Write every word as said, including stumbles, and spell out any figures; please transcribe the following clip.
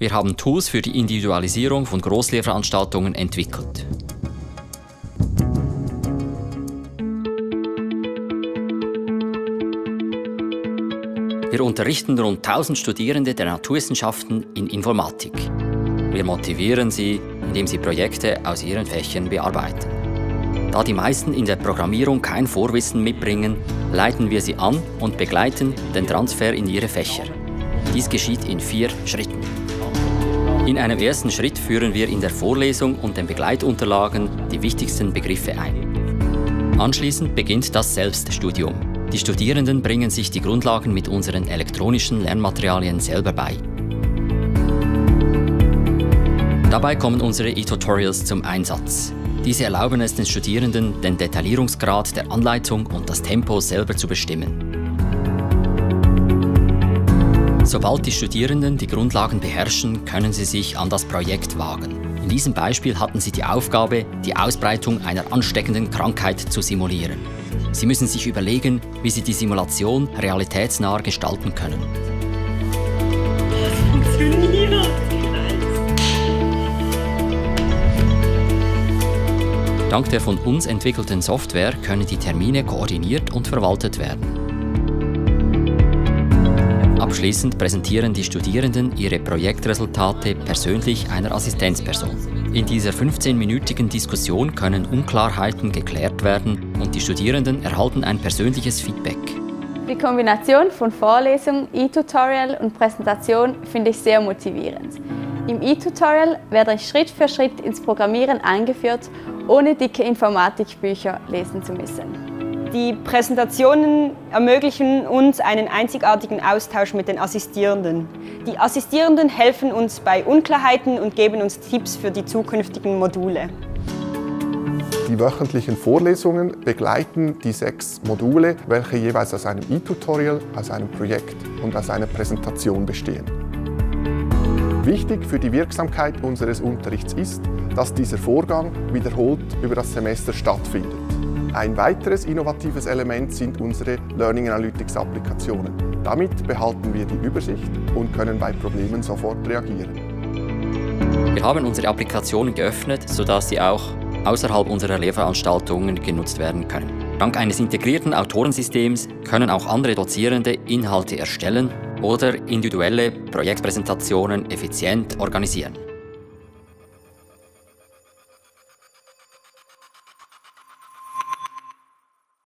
Wir haben Tools für die Individualisierung von Großlehrveranstaltungen entwickelt. Wir unterrichten rund tausend Studierende der Naturwissenschaften in Informatik. Wir motivieren sie, indem sie Projekte aus ihren Fächern bearbeiten. Da die meisten in der Programmierung kein Vorwissen mitbringen, leiten wir sie an und begleiten den Transfer in ihre Fächer. Dies geschieht in vier Schritten. In einem ersten Schritt führen wir in der Vorlesung und den Begleitunterlagen die wichtigsten Begriffe ein. Anschließend beginnt das Selbststudium. Die Studierenden bringen sich die Grundlagen mit unseren elektronischen Lernmaterialien selber bei. Dabei kommen unsere E-Tutorials zum Einsatz. Diese erlauben es den Studierenden, den Detaillierungsgrad der Anleitung und das Tempo selber zu bestimmen. Sobald die Studierenden die Grundlagen beherrschen, können sie sich an das Projekt wagen. In diesem Beispiel hatten sie die Aufgabe, die Ausbreitung einer ansteckenden Krankheit zu simulieren. Sie müssen sich überlegen, wie sie die Simulation realitätsnah gestalten können. Das funktioniert! Dank der von uns entwickelten Software können die Termine koordiniert und verwaltet werden. Abschließend präsentieren die Studierenden ihre Projektresultate persönlich einer Assistenzperson. In dieser fünfzehnminütigen Diskussion können Unklarheiten geklärt werden und die Studierenden erhalten ein persönliches Feedback. Die Kombination von Vorlesung, E-Tutorial und Präsentation finde ich sehr motivierend. Im E-Tutorial werde ich Schritt für Schritt ins Programmieren eingeführt, ohne dicke Informatikbücher lesen zu müssen. Die Präsentationen ermöglichen uns einen einzigartigen Austausch mit den Assistierenden. Die Assistierenden helfen uns bei Unklarheiten und geben uns Tipps für die zukünftigen Module. Die wöchentlichen Vorlesungen begleiten die sechs Module, welche jeweils aus einem E-Tutorial, aus einem Projekt und aus einer Präsentation bestehen. Wichtig für die Wirksamkeit unseres Unterrichts ist, dass dieser Vorgang wiederholt über das Semester stattfindet. Ein weiteres innovatives Element sind unsere Learning Analytics Applikationen. Damit behalten wir die Übersicht und können bei Problemen sofort reagieren. Wir haben unsere Applikationen geöffnet, sodass sie auch außerhalb unserer Lehrveranstaltungen genutzt werden können. Dank eines integrierten Autorensystems können auch andere Dozierende Inhalte erstellen oder individuelle Projektpräsentationen effizient organisieren.